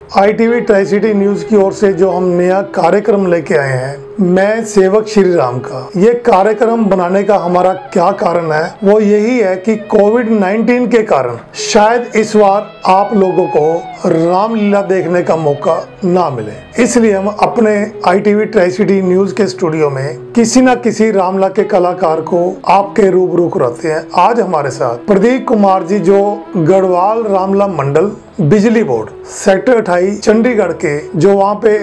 ITV tricity news की ओर से जो हम नया कार्यक्रम लेके आए हैं, मैं सेवक श्री राम का। ये कार्यक्रम बनाने का हमारा क्या कारण है, वो यही है कि कोविड-19 के कारण शायद इस बार आप लोगों को रामलीला देखने का मौका ना मिले, इसलिए हम अपने ITV ट्राई सिटी न्यूज के स्टूडियो में किसी न किसी रामलीला के कलाकार को आपके रूबरू कराते हैं। आज हमारे साथ प्रदीप कुमार जी, जो गढ़वाल रामलीला मंडल बिजली बोर्ड सेक्टर 28 चंडीगढ़ के, जो वहाँ पे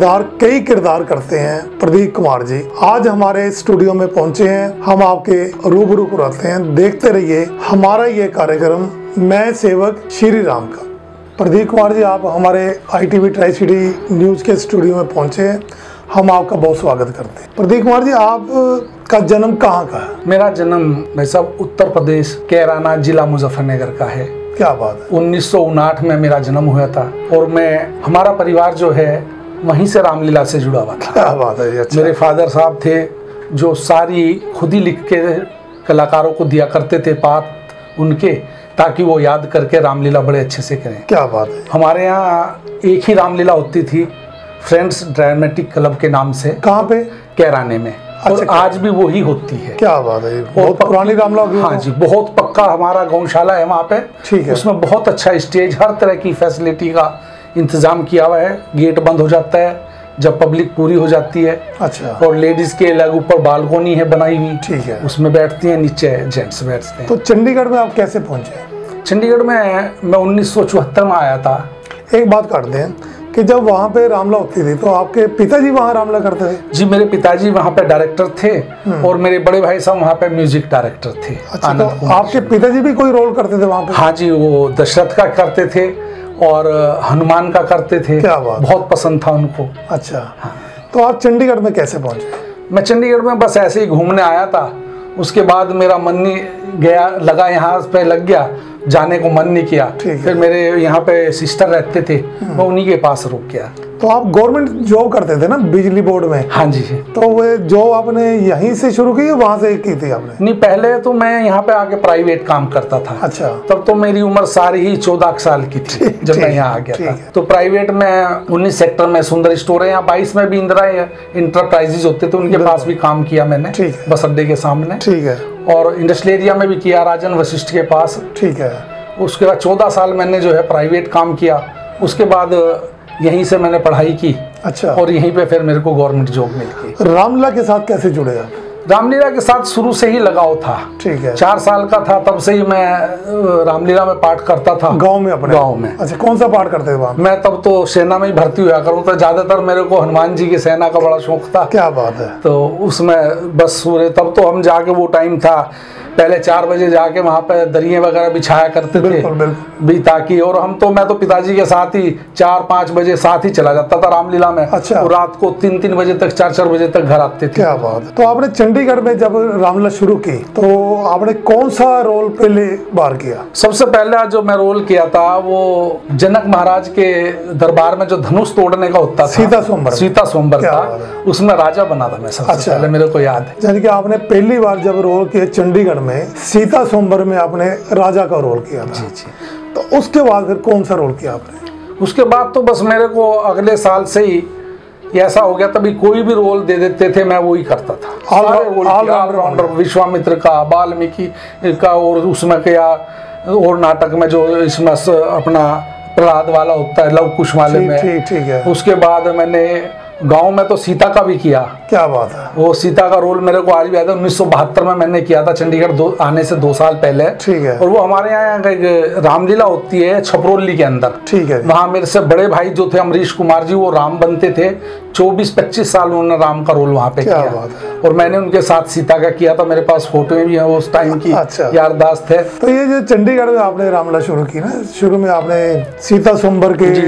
कई किरदार करते हैं, प्रदीप कुमार जी आज हमारे स्टूडियो में पहुंचे हैं। हम आपके रूबरू कराते हैं, देखते रहिए हमारा ये कार्यक्रम मैं सेवक श्री राम का। प्रदीप कुमार जी, आप हमारे ITV ट्राई सिटी न्यूज के स्टूडियो में पहुंचे हैं, हम आपका बहुत स्वागत करते हैं। प्रदीप कुमार जी, आप का जन्म कहाँ का है? मेरा जन्म भाई साहब उत्तर प्रदेश कैराना जिला मुजफ्फरनगर का है। क्या बात है। 1959 में मेरा जन्म हुआ था और हमारा परिवार जो है वहीं से रामलीला से जुड़ा हुआ था। क्या बात है। अच्छा। मेरे फादर साहब थे जो सारी खुद ही लिख के कलाकारों को दिया करते थे पाठ उनके, ताकि वो याद करके रामलीला बड़े अच्छे से करें। क्या बात है। हमारे यहाँ एक ही रामलीला होती थी, फ्रेंड्स ड्रामेटिक क्लब के नाम से। कहाँ पे? कैराने में। और आज भी वही होती है। क्या बात है। बहुत पुरानी रामलीला। हाँ जी, बहुत पक्का हमारा गौशाला है वहाँ पे। ठीक है। उसमें बहुत अच्छा स्टेज, हर तरह की फैसिलिटी का इंतजाम किया हुआ है। गेट बंद हो जाता है जब पब्लिक पूरी हो जाती है। अच्छा। और लेडीज के अलग ऊपर बालकोनी है बनाई हुई। ठीक है। उसमें बैठती हैं, नीचे जेंट्स बैठते हैं। तो चंडीगढ़ में आप कैसे पहुंचे? चंडीगढ़ में मैं 1974 में आया था। एक बात काट दें कि जब वहाँ पे रामलीला होती थी तो आपके पिताजी वहाँ रामलीला करते थे? जी, मेरे पिताजी वहाँ पे डायरेक्टर थे और मेरे बड़े भाई साहब वहाँ पे म्यूजिक डायरेक्टर थे। अच्छा, तो आपके पिताजी भी कोई रोल करते थे वहाँ पे? हाँ जी, वो दशरथ का करते थे और हनुमान का करते थे। क्या बात। बहुत पसंद था उनको। अच्छा। हाँ। तो आप चंडीगढ़ में कैसे पहुंचे? मैं चंडीगढ़ में बस ऐसे ही घूमने आया था। उसके बाद मेरा मन नहीं गया, लगा यहाँ पे लग गया, जाने को मन नहीं किया। फिर मेरे यहाँ पे सिस्टर रहते थे, मैं उन्हीं के पास रुक गया। तो आप गवर्नमेंट जॉब करते थे ना बिजली बोर्ड में? हाँ जी। तो वो जॉब आपने यहीं से शुरू की या वहाँ से की थी आपने? नहीं, पहले तो मैं यहाँ पे आके प्राइवेट काम करता था। अच्छा। तब तो मेरी उम्र सारी ही 14 साल की थी जब मैं यहाँ आ गया था। तो प्राइवेट में 19 सेक्टर में सुंदर स्टोर है, यहाँ 22 में भी इंदिरा इंटरप्राइजेज होते थे, उनके पास भी काम किया मैंने, बस अड्डे के सामने। ठीक है। और इंडस्ट्रियल एरिया में भी किया, राजन वशिष्ठ के पास। ठीक है। उसके बाद 14 साल मैंने जो है प्राइवेट काम किया। उसके बाद यहीं से मैंने पढ़ाई की। अच्छा। और यहीं पे फिर मेरे को गवर्नमेंट जॉब मिल गई। रामलीला के साथ कैसे जुड़े आप? रामलीला के साथ शुरू से ही लगाव था। ठीक है। 4 साल का था तब से ही मैं रामलीला में पाठ करता था। गांव में? अपने गांव में। अच्छा, कौन सा पाठ करते थे वहाँ? मैं तब तो सेना में ही भर्ती हुआ करूँ, तो ज्यादातर मेरे को हनुमान जी की सेना का बड़ा शौक था। क्या बात है। तो उसमें बस तब तो हम जाके, वो टाइम था पहले 4 बजे जाके वहाँ पे दरिये वगैरह बिछाया करते थे भी, ताकि, और मैं तो पिताजी के साथ ही 4-5 बजे साथ ही चला जाता था रामलीला में। अच्छा। और रात को 3-3 बजे तक, 4-4 बजे तक घर आते थे। क्या बात है। तो आपने चंडीगढ़ में जब रामलीला शुरू की तो आपने कौन सा रोल पहले बार किया? सबसे पहले जो मैं रोल किया था वो जनक महाराज के दरबार में जो धनुष तोड़ने का होता था, सीता स्वयंवर था, उसमें राजा बना था मैं सबसे पहले, मेरे को याद है। यानी कि आपने पहली बार जब रोल किया चंडीगढ़ में, सीता स्वयंवर में आपने राजा का रोल किया था। जी जी। तो उसके बाद फिर कौन सा रोल किया आपने? उसके बाद तो बस मेरे को अगले साल से ही ऐसा हो गया, तभी कोई भी रोल दे देते थे, मैं वो ही करता था। ऑलराउंडर, विश्वामित्र का, वाल्मीकि का, और उसमें क्या और नाटक में जो इसमें अपना प्रहलाद वाला होता है, लव कुश वाले में। ठीक है। उसके बाद मैंने गांव में तो सीता का भी किया। क्या बात है। वो सीता का रोल मेरे को आज भी याद है, 1972 में मैंने किया था, चंडीगढ़ आने से 2 साल पहले। ठीक है। और वो हमारे यहाँ एक रामलीला होती है छपरोली के अंदर। ठीक है। वहाँ मेरे से बड़े भाई जो थे अमरीश कुमार जी, वो राम बनते थे। 24-25 साल उन्होंने राम का रोल वहाँ पे किया। और मैंने उनके साथ सीता का किया था, मेरे पास फोटो भी है उस टाइम की। अच्छा। याददाश्त है। तो ये जो चंडीगढ़ में आपने रामलीला शुरू की ना, शुरू में आपने सीता स्वयंवर के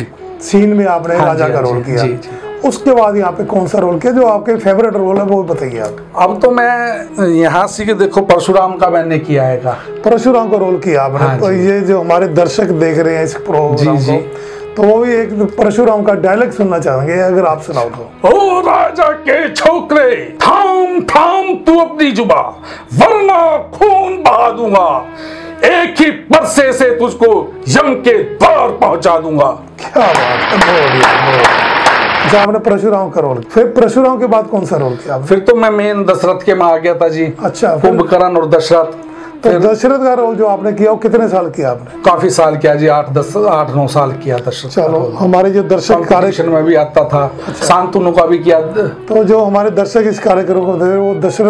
सीन में आपने राजा का रोल किया। उसके बाद यहाँ पे कौन सा रोल किया जो आपके फेवरेट रोल है, वो बताइए आप। अब तो मैं यहाँ से देखो परशुराम का मैंने किया है। परशुराम का रोल किया आपने। हाँ, तो ये जो हमारे दर्शक देख रहे हैं इस प्रोग्राम को, तो वो भी एक परशुराम का डायलॉग सुनना चाहेंगे, अगर आप सुनाओ तो। ओ राजा के छोकरे, थाम थाम तू अपनी जुबा, वरना खून बहा दूंगा। एक ही परसे से तुझको यम के द्वार पहुंचा दूंगा। क्या बात है, बहुत बढ़िया, बहुत बढ़िया। अच्छा, आपने परशुराम का रोल, फिर परशुराम के बाद कौन सा रोल किया आपने? फिर तो मैं मेन दशरथ के में आ गया था जी। अच्छा, कुंभकर्ण और दशरथ। तो दशरथ का रोल जो आपने किया वो कितने साल किया आपने? काफी साल किया जी, 8-9 साल किया दशरथ। चलो, हमारे जो दर्शक कार्यक्रम में भी आता था। अच्छा। शांतनु का भी किया। तो जो हमारे दर्शक इस कार्यक्रम को देख रहे हैं, वो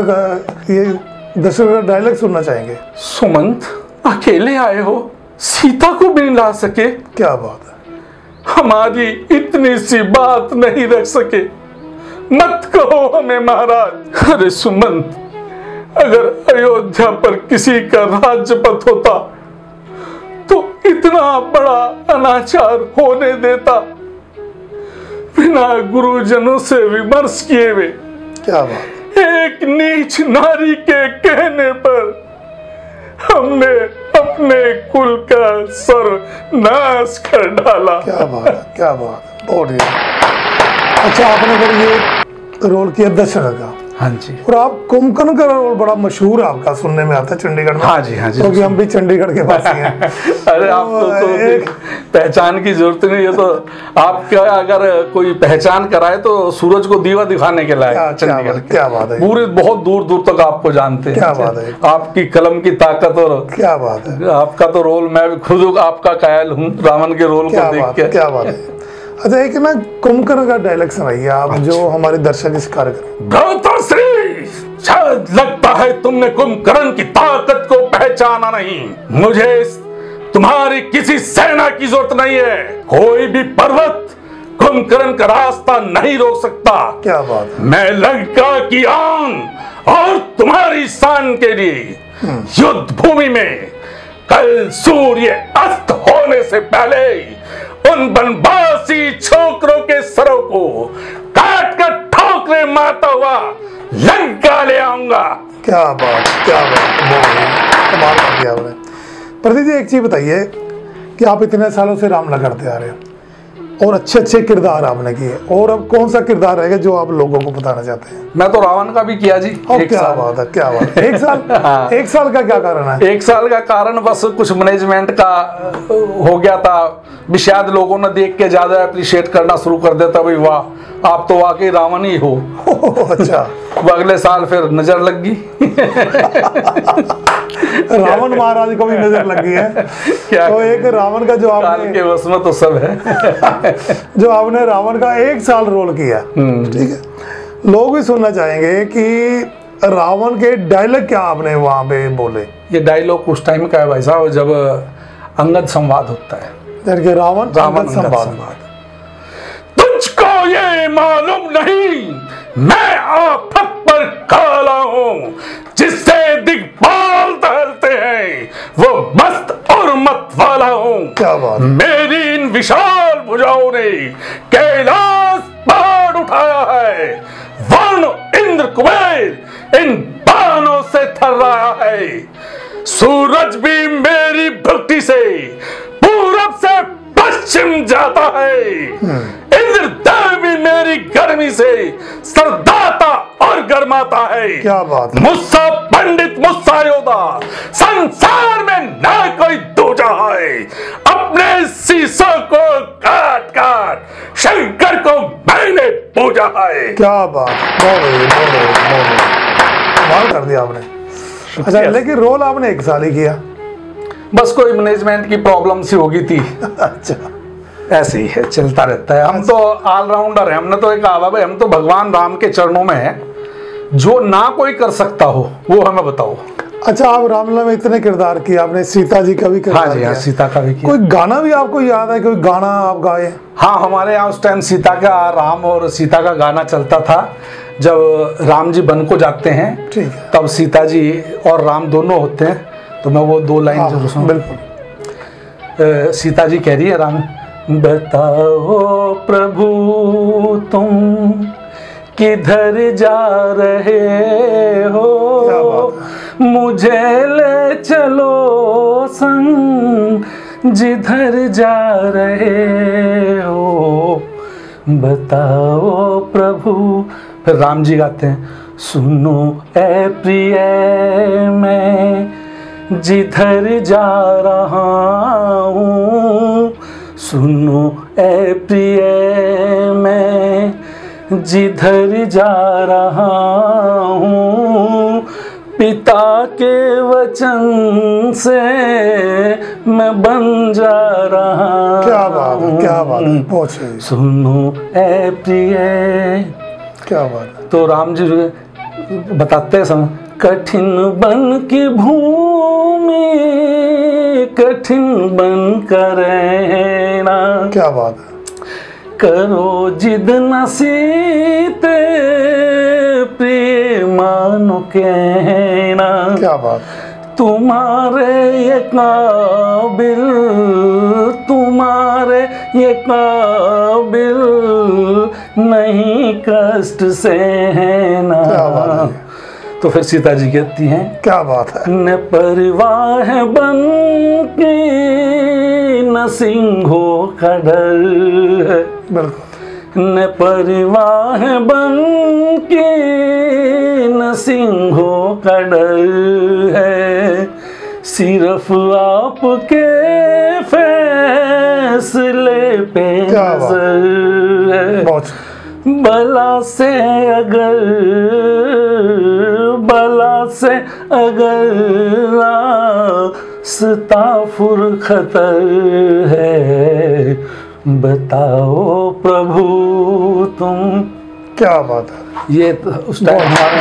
दशरथ का डायलॉग सुनना चाहेंगे। सुमंत, अकेले आए हो, सीता को भी नहीं ला सके? क्या बात है, हमारी इतनी सी बात नहीं रख सके, मत कहो हमें महाराज। अरे सुमंत, अगर अयोध्या पर किसी का राज्य पथ होता तो इतना बड़ा अनाचार होने देता बिना गुरुजनों से विमर्श किए हुए? क्या बात, एक नीच नारी के कहने पर हमने अपने कुल का सर्वनाश कर डाला। क्या बात है, क्या बात है, बहुत बढ़िया। अच्छा, आपने फिर ये रोल किया दशरथ का। हाँ जी। और आप कुंभकर्ण का रोल बड़ा मशहूर आपका सुनने में आता है चंडीगढ़ में। हाँ जी, हाँ जी, क्योंकि हम भी चंडीगढ़ के वासी हैं। अरे आप तो पहचान की जरूरत नहीं है, तो आपका अगर कोई पहचान कराए तो सूरज को दीवा दिखाने के लायक चंडीगढ़। क्या बात है, पूरे बहुत दूर दूर तक आपको जानते हैं। क्या बात है, आपकी कलम की ताकत और क्या बात है, आपका तो रोल, मैं भी खुद आपका कायल हूँ रावण के रोल को देख के। क्या बात है। अच्छा, एक ना कुंभकर्ण का डायलॉग सुनाइए आप। अच्छा। जो हमारे दर्शक इस कार्यक्रम। भ्राताश्री, शायद लगता है तुमने कुंभकर्ण की ताकत को पहचाना नहीं। मुझे तुम्हारी किसी सेना की जरूरत नहीं है। कोई भी पर्वत कुंभकर्ण का रास्ता नहीं रोक सकता। क्या बात है। मैं लंका की आन और तुम्हारी शान के लिए युद्ध भूमि में कल सूर्य अस्त होने से पहले उन बनवासी छोकरों के सरों को काट कर ठोकरे मारता हुआ लंका ले आऊंगा। क्या बात, क्या बात, कमाल कर दिया आपने। प्रदीप जी, एक चीज बताइए कि आप इतने सालों से रामला करते आ रहे हैं और अच्छे अच्छे किरदार आपने किए, और अब कौन सा किरदार रहेगा जो आप लोगों को बताना चाहते हैं? मैं तो रावण का भी किया जी। क्या बात है, क्या बात है। एक साल। हाँ। एक साल का क्या कारण है? एक साल का कारण बस कुछ मैनेजमेंट का हो गया था। शायद लोगों ने देख के ज्यादा अप्रिशिएट करना शुरू कर देता, भाई वाह आप तो वाकई रावण ही हो। अच्छा। वो अगले साल फिर नजर लग गई। रावण महाराज को भी नजर लग गई है। क्या तो एक रावण का जो आपने के बस में तो सब है। जो आपने रावण का 1 साल रोल किया, ठीक है, लोग भी सुनना चाहेंगे कि रावण के डायलॉग क्या आपने वहां पे बोले। ये डायलॉग उस टाइम का है भाई साहब, जब अंगद संवाद होता है। रावण संवाद। तुझको ये मालूम नहीं, मैं आफत पर काला हूँ, जिससे दिग्पाल टहलते हैं वो मस्त और मत वाला हूँ। क्या बात। मेरी इन विशाल भुजाओं ने कैलाश पहाड़ उठाया है। वरुण, इंद्र, कुबेर इन बाणों से थर्राया है। सूरज भी मेरी भक्ति से पूरब से पश्चिम जाता है। इंद्रदेव भी मेरी गर्मी से सरदाता और गर्माता है। क्या बात। मुस्सा पंडित, मुस्सा योद्धा, संसार में ना कोई दूजा है। अपने शीशों को काट काट शंकर को मैंने पूजा है। क्या बात, कमाल कर दिया आपने। अच्छा, लेकिन रोल आपने 1 साल ही किया। बस कोई मैनेजमेंट की प्रॉब्लम सी होगी थी। अच्छा, ऐसे ही है, चलता रहता है। हम तो ऑलराउंडर है। हमने तो एक कहा भाई, हम तो भगवान राम के चरणों में है, जो ना कोई कर सकता हो वो हमें बताओ। अच्छा, आप रामलला में इतने किरदार किए आपने, सीता जी का भी किरदार। हाँ जी, हाँ, सीता का भी किया। कोई गाना भी आपको याद है? कोई गाना आप गाए? हाँ, हमारे यहाँ उस टाइम सीता का, राम और सीता का गाना चलता था। जब राम जी वन को जाते हैं, ठीक है, तब सीता जी और राम दोनों होते हैं, तो मैं वो 2 लाइन जरूर सुनाऊं। बिल्कुल। सीता जी कह रही है राम, बताओ प्रभु तुम किधर जा रहे हो, मुझे ले चलो संग जिधर जा रहे हो, बताओ प्रभु। फिर राम जी गाते हैं, सुनो ए प्रिय मैं जिधर जा रहा हूँ सुनो ए प्रिय, मैं जिधर जा रहा हूँ पिता के वचन से मैं बन जा रहा हूँ। क्या बात है, क्या बात है, बहुत सही। सुनो ए प्रिय, क्या बात है। तो राम जी बताते हैं समय, कठिन बन की भूमि कठिन बन कर रहना। क्या बात है। करो जिद न सीते प्रिय मानो कहना। क्या बात है। तुम्हारे ये काबिल, तुम्हारे ये काबिल नहीं कष्ट सहना। क्या बात है। तो फिर सीता जी कहती हैं, क्या बात है। न परवाह बन के न सिंहों का डर है। बिल्कुल। न परवाह बन के न सिंहों का डर है, सिर्फ आपके फैसले पे नजर है। बहुत बला से अगर रास्ता फुरखतर है, बताओ प्रभु तुम। क्या बात है। ये उस टाइम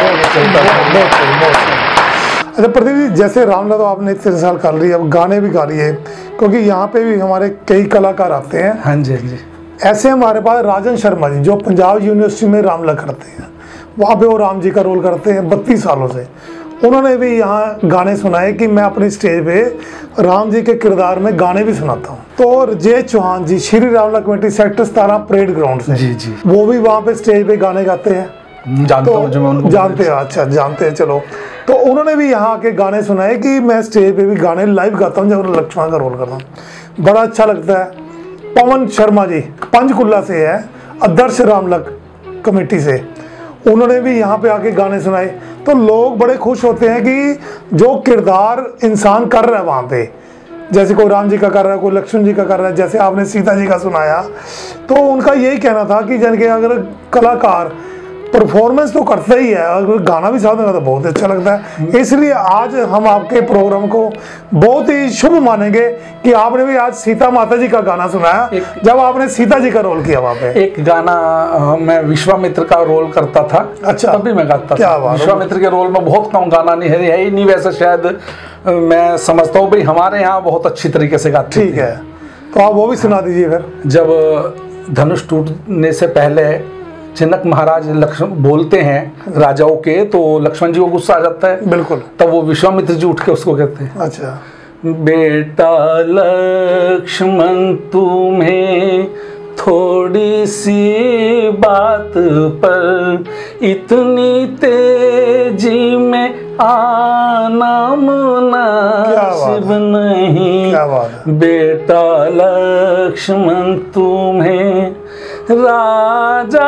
अच्छा प्रदीप जी, जैसे रामलीला तो आपने इतने साल कर ली, अब गाने भी गा रही है, क्योंकि यहाँ पे भी हमारे कई कलाकार आते हैं। हाँ जी, हाँ जी। ऐसे हमारे पास राजन शर्मा जी जो पंजाब यूनिवर्सिटी में रामलीला करते हैं, वहाँ पे वो राम जी का रोल करते हैं 32 सालों से। उन्होंने भी यहाँ गाने सुनाए कि मैं अपनी स्टेज पे राम जी के किरदार में गाने भी सुनाता हूँ। तो Rajesh Chauhan ji Shri Ramlila committee sector 17 parade ground से, जी जी, वो भी वहाँ पे स्टेज पे गाने गाते हैं। जानता हूँ, तो जानते हैं, अच्छा जानते हैं, चलो। तो उन्होंने भी यहाँ आके गाने सुनाए कि मैं स्टेज पे भी गाने लाइव गाता हूँ जब लक्ष्मण का रोल करता हूँ, बड़ा अच्छा लगता है। पवन शर्मा जी पंचकुला से है, आदर्श रामलीला कमेटी से, उन्होंने भी यहाँ पे आके गाने सुनाए। तो लोग बड़े खुश होते हैं कि जो किरदार इंसान कर रहा है वहाँ पे, जैसे कोई राम जी का कर रहा है, कोई लक्ष्मण जी का कर रहा है, जैसे आपने सीता जी का सुनाया, तो उनका यही कहना था कि जन के अगर कलाकार परफॉर्मेंस तो करता ही है, अगर गाना भी साथ में तो बहुत अच्छा लगता है। इसलिए आज हम आपके प्रोग्राम को बहुत ही शुभ मानेंगे कि आपने भी आज सीता माता जी का गाना सुनाया, जब आपने सीता जी का रोल किया वहाँ पे। एक गाना मैं विश्वामित्र का रोल करता था, अच्छा, तब भी मैं गाता क्या था। विश्वामित्र के रोल में बहुत कम गाना नहीं है ही नहीं, वैसे शायद मैं समझता हूँ भाई हमारे यहाँ बहुत अच्छी तरीके से गाते। ठीक है, तो आप वो भी सुना दीजिए फिर। जब धनुष टूटने से पहले जनक महाराज लक्ष्मण बोलते हैं राजाओं के, तो लक्ष्मण जी को गुस्सा आ जाता है। बिल्कुल। तब वो विश्वामित्र जी उठ के उसको कहते हैं, अच्छा, बेटा लक्ष्मण तुम्हें थोड़ी सी बात पर इतनी तेजी में आना मुनासिब नहीं। क्या बात है। बेटा लक्ष्मण तुम्हें राजा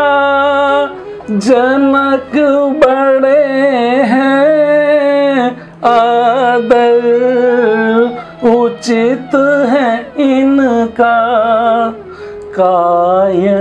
जनक बड़े हैं, आदर उचित है इनका, कायर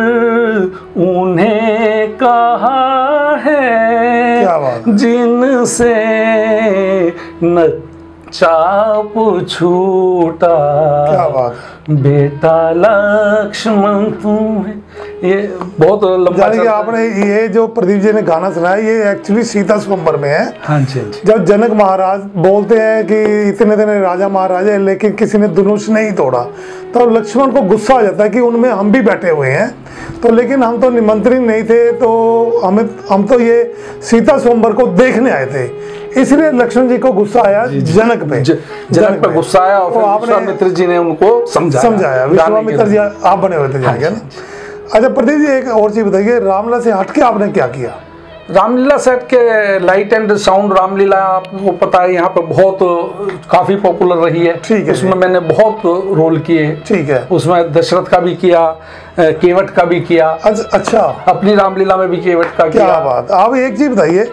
उन्हें कहा है जिनसे न चाप छूटा। क्या बात, बेटा लक्ष्मण तुम्हें। ये बहुत लंबा कि आपने ये जो प्रदीप जी ने गाना सुनाया ये एक्चुअली सीता स्वयंवर में है। हाँ जी, हाँ जी। जब जनक महाराज बोलते हैं कि इतने दिन राजा महाराजा लेकिन किसी ने धनुष नहीं तोड़ा, तो लक्ष्मण को गुस्सा आ जाता है कि उनमें हम भी बैठे हुए हैं, तो लेकिन हम तो निमंत्रित नहीं थे, तो हम तो ये सीता स्वयंवर को देखने आए थे, इसलिए लक्ष्मण जी को गुस्सा आया जनक पे। जनक पे गुस्सा आया और फिर विश्वामित्र जी ने उनको समझाया। विश्वामित्र जी आप बने हुए थे जाके ना। अच्छा प्रदीप जी, एक और चीज बताइए, रामलीला से हटके आपने क्या किया? रामलीला सेट के लाइट एंड साउंड रामलीला आपको पता है यहाँ पे बहुत काफी पॉपुलर रही है। ठीक है, उसमें मैंने बहुत रोल किए। ठीक है, उसमें दशरथ का भी किया, केवट का भी किया। अच्छा, अपनी रामलीला में भी केवट का किया। क्या बात। आप एक चीज बताइए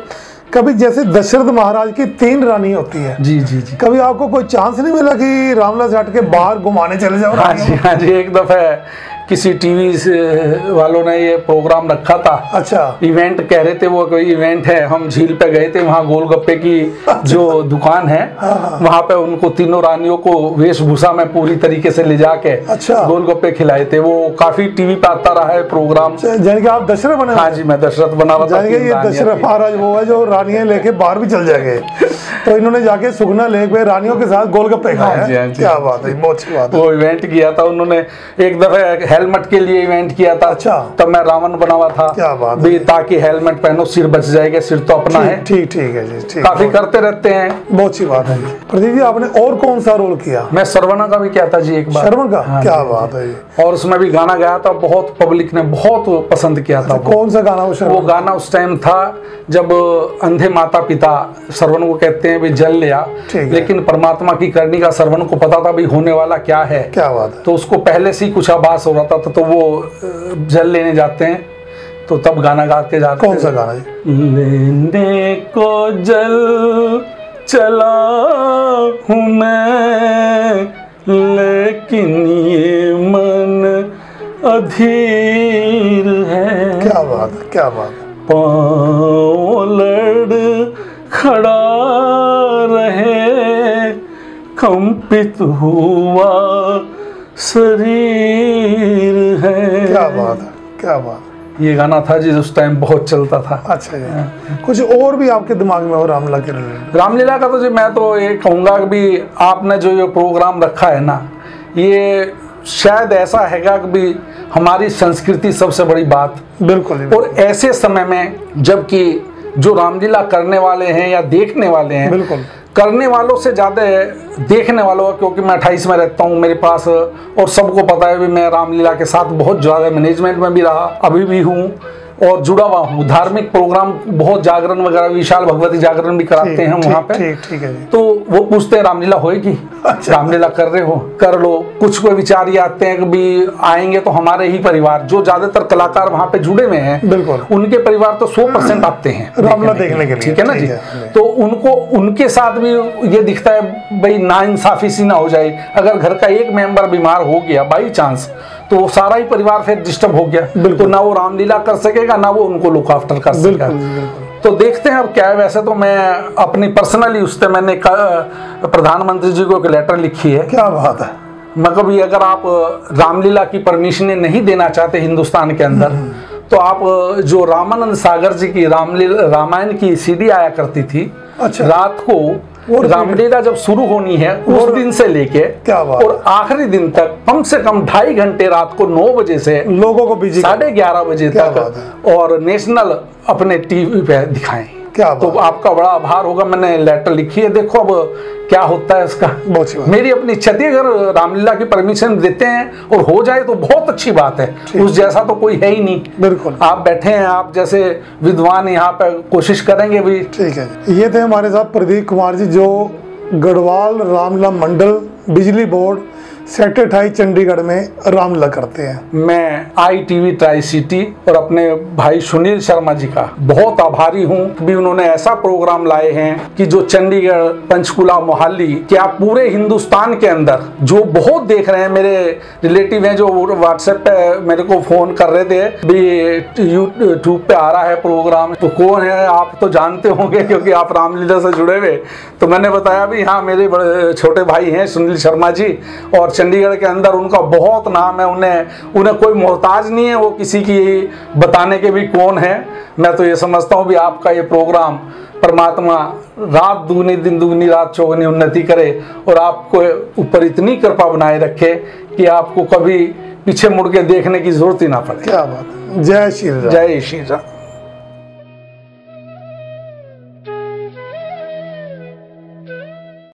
कभी जैसे दशरथ महाराज की 3 रानी होती है, जी जी जी, कभी आपको कोई चांस नहीं मिला कि रामलला से हट के बाहर घुमाने चले जाओ? हाँ जी हाँ जी, एक दफे किसी टीवी से वालों ने ये प्रोग्राम रखा था। अच्छा। इवेंट कह रहे थे, वो कोई इवेंट है, हम झील पे गए थे, वहाँ गोलगप्पे की जो दुकान है वहाँ पे उनको तीनों रानियों को वेशभूषा में पूरी तरीके से ले जाके अच्छा गोलगप्पे खिलाए थे। वो काफी टीवी पे आता रहा है प्रोग्राम। जान के आप दशरथ बने? हाँ जी, मैं दशरथ बना रहा था। ये दशरथ महाराज वो है जो रानियां लेके बाहर भी चल जाएंगे, तो इन्होंने जाके सुखना लेक में रानियों के साथ गोलगप्पे खाए। क्या बात है, बहुत अच्छी बात है। वो इवेंट किया था उन्होंने, एक दफे हेलमेट के लिए इवेंट किया था। अच्छा। तब मैं रावण बना हुआ था। क्या बात भी, ताकि हेलमेट पहनो, सिर बच जाएगा, सिर तो अपना है। ठीक है जी, ठीक। काफी करते रहते हैं, बहुत अच्छी बात है। प्रदीप जी, आपने और कौन सा रोल किया? मैं सरवना का भी किया था जी, एक बार। शर्मा का? हाँ, क्या बात है। और उसमें भी गाना गाया था, बहुत पब्लिक ने बहुत पसंद किया था। कौन सा गाना? वो गाना उस टाइम था जब अंधे माता पिता सरवन को कहते हैं भी जल लिया, लेकिन परमात्मा की करनी का सरवन को पता था भी होने वाला क्या है। क्या बात है। तो उसको पहले से ही कुछ आभास हो रहा था, तो वो जल लेने जाते हैं, तो तब गाना गा के जाते हैं। कौन सा गाना है? लेने को जल चला हूँ मैं, लेकिन ये मन अधीर है। क्या बात है, क्या बात है। पाँव लड़ खड़ा रहे, कंपित हुआ शरीर है। क्या बात है, क्या बात। ये गाना था जी, उस टाइम बहुत चलता था। अच्छा जी। कुछ और भी आपके दिमाग में हो रामलीला के रिलेटेड? रामलीला का तो जी मैं तो ये कहूँगा कि भी आपने जो ये प्रोग्राम रखा है ना, ये शायद ऐसा हैगा कि भी हमारी संस्कृति सबसे बड़ी बात। बिल्कुल। और ऐसे समय में जबकि जो रामलीला करने वाले हैं या देखने वाले हैं, बिल्कुल करने वालों से ज़्यादा देखने वालों, क्योंकि मैं 28 में रहता हूँ मेरे पास, और सबको पता है भी मैं रामलीला के साथ बहुत ज़्यादा मैनेजमेंट में भी रहा, अभी भी हूँ और जुड़ा हुआ हूँ। धार्मिक प्रोग्राम बहुत जागरण वगैरह, विशाल भगवती जागरण भी कराते हैं वहाँ पे। ठीक है जी। तो वो पूछते हैं रामलीला होएगी? अच्छा। रामलीला कर रहे हो, कर लो। कुछ कोई विचार ये आते हैं कि भी आएंगे तो हमारे ही परिवार, जो ज्यादातर कलाकार वहाँ पे जुड़े हुए हैं, बिल्कुल, उनके परिवार तो 100% आते हैं रामलीला देखने के लिए। ठीक है ना जी। तो उनको उनके साथ भी ये दिखता है भाई नाइंसाफी सी ना हो जाए। अगर घर का एक मेंबर बीमार हो गया बाई चांस, तो वो सारा ही परिवार फिर डिस्टर्ब हो गया, तो ना वो रामलीला कर सकेगा, ना वो उनको लुक आफ्टर कर सकेगा। तो देखते हैं अब क्या है। वैसे तो मैं अपनी पर्सनली उससे मैंने प्रधानमंत्री जी को एक लेटर लिखी है। क्या बात है। मतलब ये अगर आप रामलीला की परमिशन नहीं देना चाहते हिंदुस्तान के अंदर, तो आप जो रामानंद सागर जी की रामायण की सीडी आया करती थी, अच्छा, रात को रामलीला जब शुरू होनी है उस दिन से लेके और आखिरी दिन तक कम से कम 2.5 घंटे रात को 9 बजे से लोगों को बिजी 11:30 बजे तक और नेशनल अपने टीवी पे दिखाएं। क्या तो आपका बड़ा आभार होगा। मैंने लेटर लिखी है, देखो अब क्या होता है इसका। मेरी अपनी इच्छा थी अगर रामलीला की परमिशन देते हैं और हो जाए तो बहुत अच्छी बात है, उस जैसा तो कोई है ही नहीं। बिल्कुल, आप बैठे हैं, आप जैसे विद्वान यहाँ पे कोशिश करेंगे भी। ठीक है। ये थे हमारे साथ प्रदीप कुमार जी, जो गढ़वाल रामलीला मंडल बिजली बोर्ड सेक्टर 28 चंडीगढ़ में रामलीला करते हैं। मैं ITV ट्राई सिटी और अपने भाई सुनील शर्मा जी का बहुत आभारी हूँ भी उन्होंने ऐसा प्रोग्राम लाए हैं कि जो चंडीगढ़, पंचकुला, मोहाली, क्या पूरे हिंदुस्तान के अंदर जो बहुत देख रहे हैं। मेरे रिलेटिव हैं जो व्हाट्सएप पे मेरे को फोन कर रहे थे भी यूट्यूब पे आ रहा है प्रोग्राम, तो कौन है आप तो जानते होंगे क्योंकि आप रामलीला से जुड़े हुए। तो मैंने बताया भी हाँ मेरे बड़े छोटे भाई हैं सुनील शर्मा जी, और चंडीगढ़ के अंदर उनका बहुत नाम है। उन्हें कोई मोहताज नहीं है वो किसी की बताने के भी कौन है। मैं तो ये समझता हूँ भी आपका ये प्रोग्राम परमात्मा रात दुगनी दिन दुगनी रात चौगुनी उन्नति करे और आपको ऊपर इतनी कृपा बनाए रखे कि आपको कभी पीछे मुड़ के देखने की जरूरत ही ना पड़े। क्या बात है। जय श्री राम। जय श्री राम।